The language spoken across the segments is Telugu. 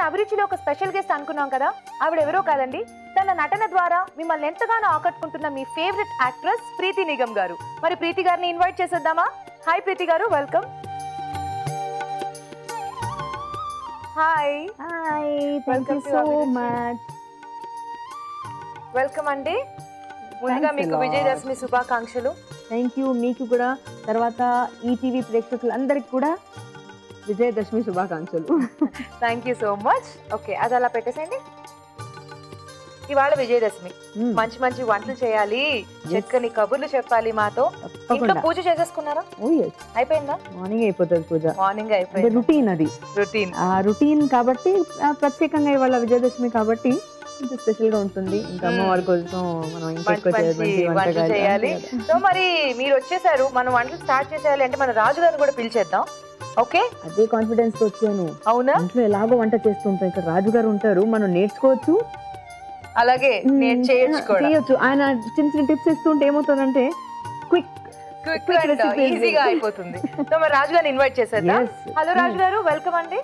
అభిరుచిలో ఒక స్పెషల్ గెస్ట్ అనుకున్నాం కదా, ఆవిడ ఎవరో కాదండి, తన నటన ద్వారా మిమ్మల్ని ఎంతగానో ఆకట్టుకుంటున్న మీ ఫేవరెట్ యాక్ట్రెస్ ప్రీతి నిగమ్ గారు. మరి ప్రీతి గారిని ఇన్వైట్ చేసేద్దామా? హాయ్ ప్రీతి గారు, welcome. Hi. Hi, thank you so much. Welcome అండి. ముందుగా మీకు విజయదశమి శుభాకాంక్షలు. Thank you. మీకు కూడా, తర్వాత ఈటీవీ ప్రేక్షకులందరికీ కూడా విజయదశమి శుభాకాంక్షలు. Thank you so much. Okay, అది అలా పెట్టేసేయండి. ఇవాళ విజయదశమి, మంచి మంచి వంటలు చేయాలి, చక్కని కబుర్లు చెప్పాలి మాతో. ఇంట్లో పూజ చేసేసుకున్నారా? అయిపోయిందా? మార్నింగ్ అయిపోతుంది పూజ. మార్నింగ్ అయిపోయింది. రొటీన్ అది, రొటీన్ కాబట్టి ప్రత్యేకంగా ఇవాళ విజయదశమి కాబట్టి కొంచెం స్పెషల్ గా ఉంటుంది. ఇంకా అమ్మవారి కోసం మనం వంటలు చేయాలి. సో మరి మీరు వచ్చేసారు, మనం వంటలు స్టార్ట్ చేసేయాలి అంటే మన రాజు గారిని కూడా పిలిచేద్దాం. ఓకే, అదే కాన్ఫిడెన్స్ తో వచ్చాను. అవునా? ఇంట్లో ఎలాగో వంట చేస్తుంటాం, ఇక్కడ రాజు గారు ఉంటారు, మనం నేర్చుకోవచ్చు, అలాగే చేయొచ్చు. ఆయన చిన్న చిన్న టిప్స్ ఇస్తుంటే ఏమవుతుందంటే క్విక్ ఈజీగా అయిపోతుంది. సో మరి రాజు గారిని ఇన్వైట్ చేసేద్దాం. హలో రాజు గారు, వెల్కమ్ అండి.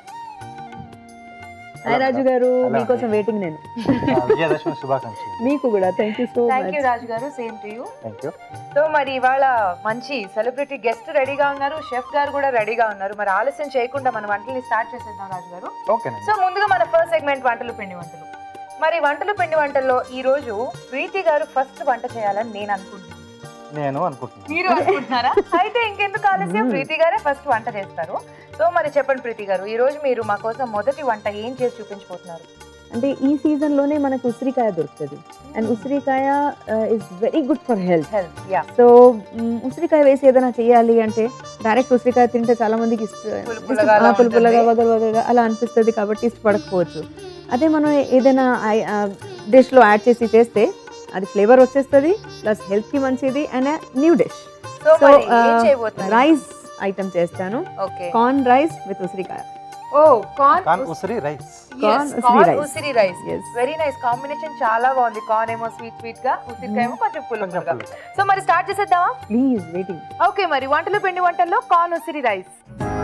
హాయ్ రాజు గారు, మీకోసం వెయిటింగ్ నేను. విజయదశమి శుభాకాంక్షలు. మీకు కూడా thank you so much. Thank you Raju గారు, same to you. Thank you. So మరి ఇవాళ మంచి సెలబ్రిటీ గెస్ట్ రెడీగా ఉన్నారు, షెఫ్ గారు కూడా రెడీగా ఉన్నారు. మరి ఆలస్యం చేయకుండా మన వంటల్ని స్టార్ట్ చేసేద్దాం రాజు గారు. ఓకే. సో ముందుగా మన ఫస్ట్ సెగ్మెంట్ వంటలు పిండి వంటలు. మరి వంటలు పిండి వంటల్లో ఈ రోజు ప్రీతి గారు ఫస్ట్ వంట చేయాలని నేను అనుకుంటున్నాను. మీరు అనుకుంటున్నారా? అయితే ఇంకెందుకు ఆలస్యం, ప్రీతి గారే ఫస్ట్ వంట చేస్తారు. సో మరి చెప్పండి ప్రీతి గారు, ఈ రోజు మీరు మా కోసం మొదటి వంట ఏం చేసి చూపించబోతున్నారు? అంటే ఈ సీజన్ లోనే మనకు ఉసిరికాయ దొరుకుతుంది, అండ్ ఉసిరికాయ is very good for health. So ఉసిరికాయ వేసి ఏదైనా చేయాలి అంటే డైరెక్ట్ ఉసిరికాయ తింటే చాలా మందికి పులుపులగా వగలుగా అలా అనిపిస్తుంది, కాబట్టి ఇష్టపడకపోవచ్చు. అదే మనం ఏదైనా డిష్ లో యాడ్ చేసి చేస్తే అది ఫ్లేవర్ వచ్చేస్తుంది, ప్లస్ హెల్త్ కి మంచిది, and new dish. So rice item చేస్తాను, కార్న్ రైస్ విత్ ఉసిరికాయ. కార్న్ ఉసిరి రైస్. ఉసిరి రైస్, వెరీ నైస్ కాంబినేషన్, చాలా బాగుంది. కార్న్ ఏమో స్వీట్ స్వీట్ గా, ఉసిరికాయ ఏమో కొంచెం పులుపుగా. సో మరి స్టార్ట్ చేసేద్దామా? Please waiting. ఓకే, మరి వంటలు పిండి వంటల్లో కార్న్ ఉసిరి రైస్.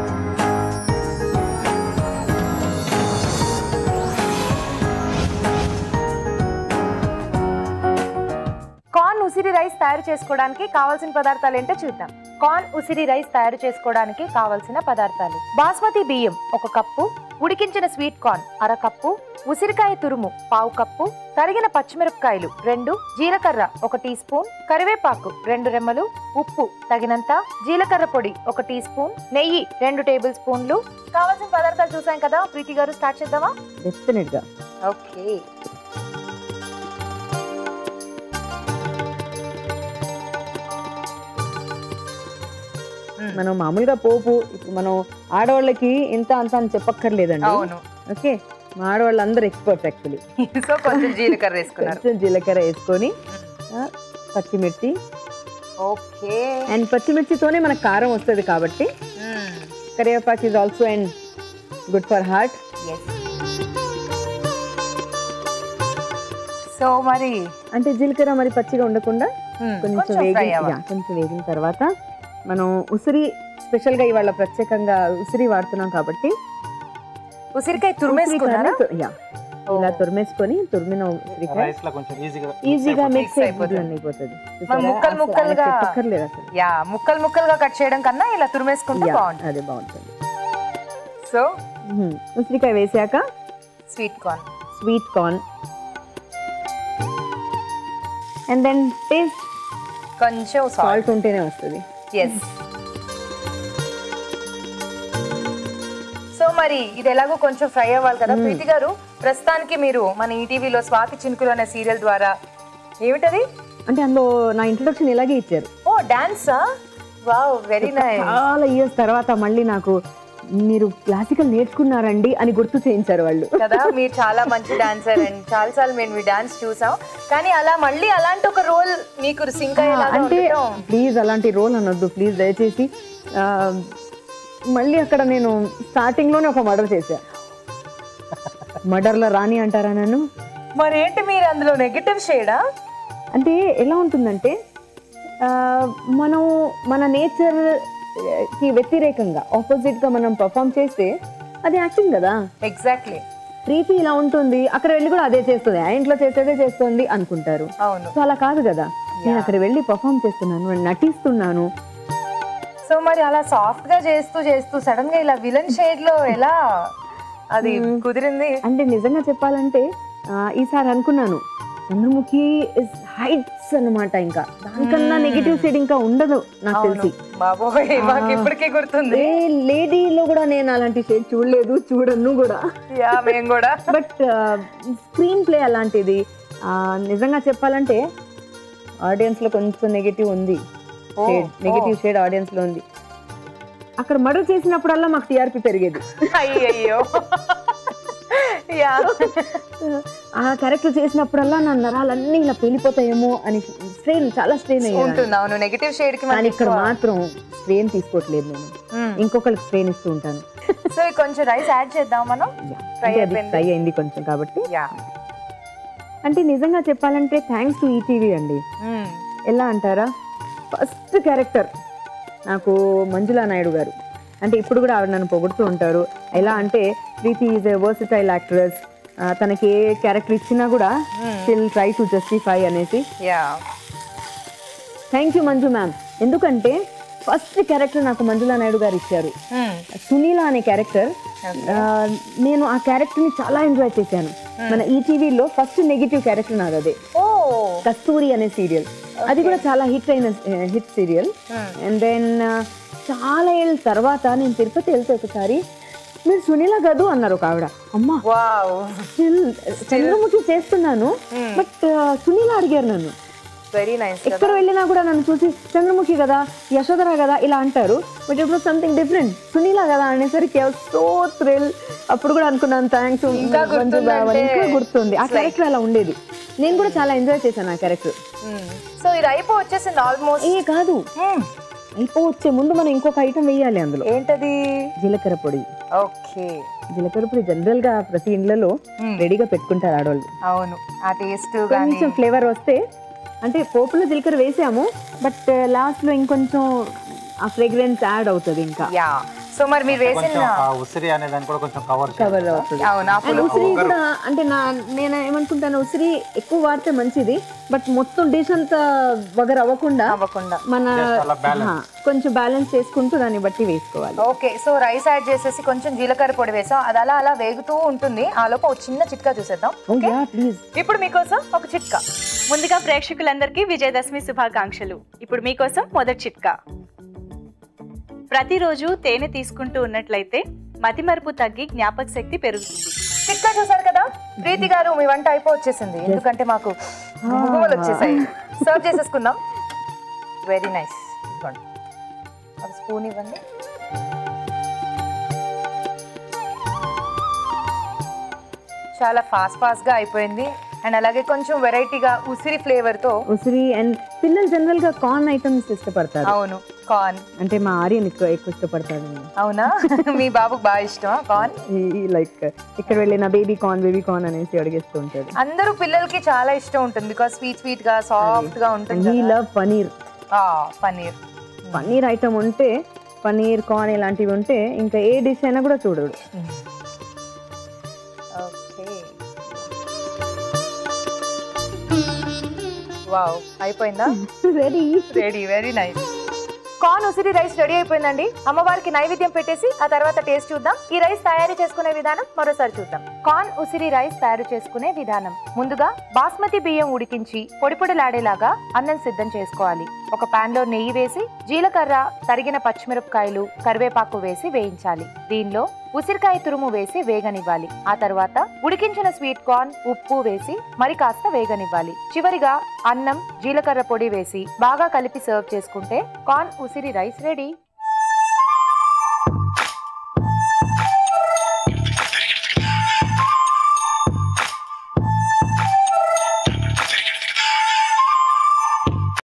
కార్న్ ఉసిరి రైస్ తయారు చేసుకోవడానికి కావాల్సిన పదార్థాలు ఏంటో చూద్దాం. కార్న్ ఉసిరి రైస్ తయారు చేసుకోవడానికి కావాల్సిన పదార్థాలు: బాస్మతి బియ్యం 1 కప్పు, ఉడికించిన స్వీట్ కార్న్ 1/2 కప్పు, ఉసిరికాయ తురుము 1/2 కప్పు, తరిగిన పచ్చిమిరపకాయలు 2, జీలకర్ర 1 టీ స్పూన్, కరివేపాకు 2 రెమ్మలు, ఉప్పు తగినంత, జీలకర్ర పొడి 1 టీ స్పూన్, నెయ్యి 2 టేబుల్ స్పూన్లు. కావాల్సిన పదార్థాలు చూసాం కదా, ప్రీతి గారు స్టార్ట్ చేద్దామా? డెఫినెట్ గా. ఓకే, మనం మామూలుగా పోపు ఇప్పుడు మనం ఆడవాళ్ళకి ఇంత అంత అని చెప్పక్కర్లేదండి. ఓకే, మా ఆడవాళ్ళందరూ ఎక్స్పర్ట్ యాక్చువల్లీ. సో కొంచెం జీలకర్ర వేసుకున్నారు, కొంచెం జీలకర్ర వేసుకొని పచ్చిమిర్చి. ఓకే, అండ్ పచ్చిమిర్చితోనే మనకు కారం వస్తుంది కాబట్టి కరివేపాకు is also and good for heart. So మరి అంటే జీలకర్ర మరి పచ్చిగా ఉండకుండా కొంచెం వేగిన తర్వాత మనం ఉసిరి స్పెషల్ గా ఇవాళ ప్రత్యేకంగా ఉసిరి వాడుతున్నాం కాబట్టి ఉసిరికాయ తురిమేసుకున్నారా? ఇలా తురిమేసుకొని తురిమిన ఉసిరికాయ ఈజీగా మిక్స్ అయిపోతుంది. ముక్కలు ముక్కలుగా కట్ చేయడం కన్నా ఇలా తురిమేసుకుంటే బాగుంటుంది. అదే బాగుంటుంది. సో ఉసిరికాయ వేసాక sweet corn and then taste కొంచెం సాల్ట్ ఉంటేనే వస్తుంది. సో మరి ఇది ఎలాగో కొంచెం ఫ్రై అవ్వాలి కదా ప్రీతి గారు. ప్రస్తుతానికి మీరు మన ఈటీవీలో స్వాతి చినుకులు అనే సీరియల్ ద్వారా ఏమిటది అంటే అందులో నా ఇంట్రొడక్షన్ ఇలాగే ఇచ్చారు. ఓ డాన్సా? Wow, very nice. చాలా ఇయర్స్ తర్వాత మళ్ళీ నాకు మీరు క్లాసికల్ నేర్చుకున్నారండి అని గుర్తు చేయించారు వాళ్ళు కదా. మీరు చాలా మంచి డాన్సర్ అండ్ చాలా సార్లు మేము మీ డాన్స్ చూసాం, కానీ అలా మళ్ళీ అలాంటి ఒక రోల్ మీకు సింక్ అయ్యేలాగా అంటే ప్లీజ్ అలాంటి రోల్ అనొద్దు ప్లీజ్ దయచేసి. మళ్ళీ అక్కడ నేను స్టార్టింగ్ లోనే ఒక మర్డర్ చేశా. మర్డర్లో రాణి అంటారా నన్ను? మరేంటి మీరు అందులో నెగటివ్ షేడా? అంటే ఎలా ఉంటుందంటే మనం మన నేచర్ కి వ్యతిరేకంగా ఆపోజిట్ గా మనం పర్ఫామ్ చేస్తే అది యాక్టింగ్ కదా. ఎగ్జాక్ట్లీ. ప్రీతి ఇలా ఉంటుంది, అక్కడ వెళ్ళి కూడా అదే చేస్తుంది, ఆ ఇంట్లో చేసేదే చేస్తుంది అనుకుంటారు. అవును. సో అలా కాదు కదా, నేను అక్కడ వెళ్ళి పర్ఫామ్ చేస్తున్నాను, నటిస్తున్నాను. సో మరి అలా సాఫ్ట్ గా చేస్తూ చేస్తూ సడన్ గా ఇలా విలన్ షేడ్ లో ఎలా అది కుదిరింది? అంటే నిజంగా చెప్పాలంటే ఈసారి అనుకున్నాను చంద్రముఖి ఇస్ హైట్స్ అన్నమాట, ఇంకా దానికన్నా నెగిటివ్ షేడ్ ఇంకా ఉండదు నాకు తెలిసి. బాబోయ్, మాకు ఇప్పటికే గుర్తుంది. ఏ లేడీలో కూడా నేను అలాంటి షేడ్ చూడలేదు, చూడను కూడా. మేము కూడా. బట్ స్క్రీన్ ప్లే అలాంటిది. నిజంగా చెప్పాలంటే ఆడియన్స్ లో కొంచెం నెగిటివ్ ఉంది, నెగిటివ్ షేడ్ ఆడియన్స్ లో ఉంది. అక్కడ మర్డర్ చేసినప్పుడల్లా మాకు టీఆర్పీ పెరిగేది. అయ్యో. ఆ క్యారెక్టర్ చేసినప్పుడల్లా నా నరాలన్నీ ఇలా పెళ్ళిపోతాయేమో అని స్ట్రెయిన్, చాలా స్ట్రెయిన్ అయ్యింది నెగటివ్ షేడ్ కి. కానీ ఇక్కడ మాత్రం స్ట్రెయిన్ తీసుకోవట్లేదు నేను, ఇంకొకరికి స్ట్రెయిన్ ఇస్తూ ఉంటాను. సో కొంచెం రైస్ యాడ్ చేద్దాం మనం. ఫ్రై అయింది కొంచెం కాబట్టి. అంటే నిజంగా చెప్పాలంటే థ్యాంక్స్ టు ఈటీవీ అండి. ఎలా అంటారా, ఫస్ట్ క్యారెక్టర్ నాకు మంజులా నాయుడు గారు. అంటే ఇప్పుడు కూడా ఆవిడ నన్ను పొగుడుతూ ఉంటారు. ఎలా అంటే Preeti is a versatile actress, తనకి ఏ క్యారెక్టర్ ఇచ్చినా కూడా షిల్ ట్రై టు జస్టిఫై అనేసి. Thank you Manju ma'am. ఎందుకంటే ఫస్ట్ క్యారెక్టర్ నాకు మంజులా నాయుడు గారు ఇచ్చారు, సునీల అనే క్యారెక్టర్. నేను ఆ క్యారెక్టర్ ని చాలా ఎంజాయ్ చేశాను. మన ఈటీవీలో ఫస్ట్ నెగిటివ్ క్యారెక్టర్ నాది అదే, కస్తూరి అనే సీరియల్. అది కూడా చాలా హిట్ సీరియల్. అండ్ దెన్ చాలా ఏళ్ళ తర్వాత నేను తిరుపతి వెళ్తే ఒకసారి మీరు సునీల కాదు అన్నారు ఒక ఆవిడ. అమ్మా చంద్రముఖి చేస్తున్నాను బట్ సునీల అడిగారు నన్ను. Very nice. ఎక్కడ వెళ్ళినా కూడా నన్ను చూసి చంద్రముఖి కదా, యశోధర కదా ఇలా అంటారు. బట్ ఇప్పుడు సంథింగ్ డిఫరెంట్, సునీల కదా అనేసరికి సో థ్రిల్. అప్పుడు కూడా అనుకున్నాను థ్యాంక్స్, ఇంకా గుర్తుంది. ఆ క్యారెక్టర్ అలా ఉండేది. నేను కూడా చాలా ఎంజాయ్ చేశాను ఆ క్యారెక్టర్. సో ఇది అయిపో వచ్చేసింది ఆల్మోస్ట్. ఏ కాదు, అయిపో వచ్చే ముందు మనం ఇంకొక ఐటమ్ వేయాలి అందులో. ఏంటది? జీలకర్ర పొడి. ఓకే. జీలకర్ర పొడి జనరల్ గా ప్రతి ఇండ్లలో రెడీగా పెట్టుకుంటారు ఆడవాళ్ళు. అవును, ఆ టేస్ట్ కొంచెం ఫ్లేవర్ వస్తే, అంటే పోపులో జీలకర్ర వేసాము బట్ లాస్ట్ లో ఇంకొంచెం ఆ ఫ్రేగ్రెన్స్ యాడ్ అవుతుంది ఇంకా. సో మరి మీరు వేసిన ఉసిరి అనే దాన్ని కూడా కొంచెం కవర్ అవుతుంది. అవును, ఉసిరి కూడా అంటే నేను ఏమనుకుంటాను, ఉసిరి ఎక్కువ వాడితే మంచిది బట్ మొత్తం డిష్ అంతా వగర్ అవ్వకుండా మన కొంచెం బ్యాలెన్స్ చేసుకుంటూ దాన్ని బట్టి వేసుకోవాలి. ఓకే. సో రైస్ యాడ్ చేసేసి కొంచెం జీలకర్ర పొడి వేసాం, అది అలా అలా వేగుతూ ఉంటుంది. ఆ లోపు ఒక చిన్న చిట్కా చూసేద్దాం. ఇప్పుడు మీకోసం ఒక చిట్కా. ముందుగా ప్రేక్షకులందరికీ విజయదశమి శుభాకాంక్షలు. ఇప్పుడు మీకోసం మొదటి చిట్కా. ప్రతిరోజు తేనె తీసుకుంటూ ఉన్నట్లయితే మతిమరుపు తగ్గి జ్ఞాపక శక్తి పెరుగుతుంది. చిట్కా చూసారు కదా. ప్రీతి గారు మీ వంట అయిపో వచ్చేసింది, ఎందుకంటే మాకు గువ్వలు వచ్చేసాయి. సర్వ్ చేసేసుకుందాం. Very nice. ఒక స్పూన్ ఇవ్వండి. చాలా ఫాస్ట్ గా అయిపోయింది. అండ్ అలాగే కొంచెం వెరైటీగా ఉసిరి ఫ్లేవర్ తో. ఉసిరి అండ్ పిల్లలు జనరల్ గా కార్న్ ఐటమ్స్ ఇష్టపడతారు. అవును, కార్న్ అంటే మా ఆర్యన్ ఎక్కువ ఇష్టపడతాడు. అవునా? మీ బాబుకి బాగా ఇష్టమా కార్న్? లైక్ ఇక్కడ వెళ్ళిన బేబీ కార్న్ అనేసి అడిగేస్తూ ఉంటాడు. అందరూ పిల్లలకి చాలా ఇష్టం ఉంటుంది బికాస్ స్వీట్ గా సాఫ్ట్ గా ఉంటుంది. He love paneer. Paneer item ఉంటే, పనీర్ కార్న్ ఇలాంటివి ఉంటే ఇంకా ఏ డిష్ అయినా కూడా చూడడు. వావ్, అయిపోయిందా? రెడీ. Very nice. కార్న్ ఉసిరి రైస్ రెడీ అయిపోయిందండి. అమ్మవారికి నైవేద్యం పెట్టేసి ఆ తర్వాత టేస్ట్ చూద్దాం. ఈ రైస్ తయారు చేసుకునే విధానం మరోసారి చూద్దాం. కార్న్ ఉసిరి రైస్ తయారు చేసుకునే విధానం. ముందుగా బాస్మతి బియ్యం ఉడికించి పొడిలాడేలాగా అన్నం సిద్ధం చేసుకోవాలి. ఒక పాన్ లో నెయ్యి వేసి జీలకర్ర, తరిగిన పచ్చిమిరపకాయలు, కరివేపాకు వేసి వేయించాలి. దీనిలో ఉసిరికాయ తురుము వేసి వేగనివ్వాలి. ఆ తర్వాత ఉడికించిన స్వీట్ కార్న్, ఉప్పు వేసి మరి కాస్త వేగనివ్వాలి. చివరిగా అన్నం, జీలకర్ర పొడి వేసి బాగా కలిపి సర్వ్ చేసుకుంటే కార్న్ ఉసిరి రైస్ రెడీ.